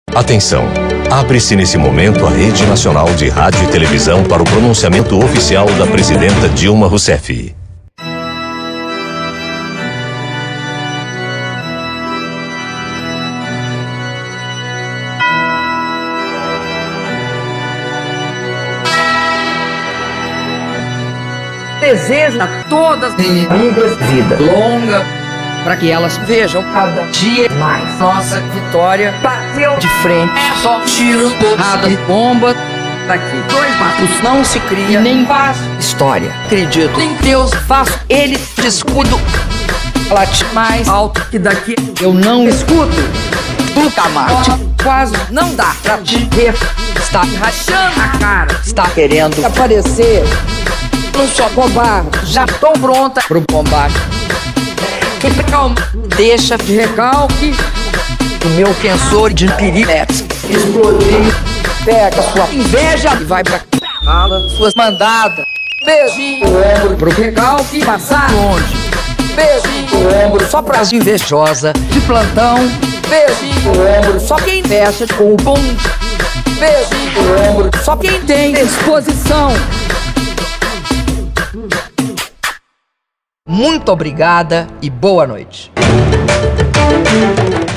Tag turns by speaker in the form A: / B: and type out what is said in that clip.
A: Atenção! Abre-se nesse momento a Rede Nacional de Rádio e Televisão para o pronunciamento oficial da presidenta Dilma Rousseff.
B: Desejo a todas as inimigas vida longa, para que elas vejam cada dia mais nossa vitória. Bateu de frente, é só tiro, porrada e bomba. Daqui 2 matos não se cria, nem faz história. Acredito em Deus, faço ele descuido. Late mais alto que daqui eu não escuto. Nunca mais, quase não dá pra te ver. Está rachando a cara, está querendo aparecer. Não sou cobarde, já tô pronta pro combate. E calma, deixa de recalque. O meu tensor de pirinex explodir. Pega sua inveja e vai pra cala suas mandadas. Beijinho no ombro pro recalque passar longe. Beijinho no ombro só pras invejosas de plantão. Beijinho no ombro só quem fecha com o bom. Beijinho no ombro só quem tem disposição. Muito obrigada e boa noite.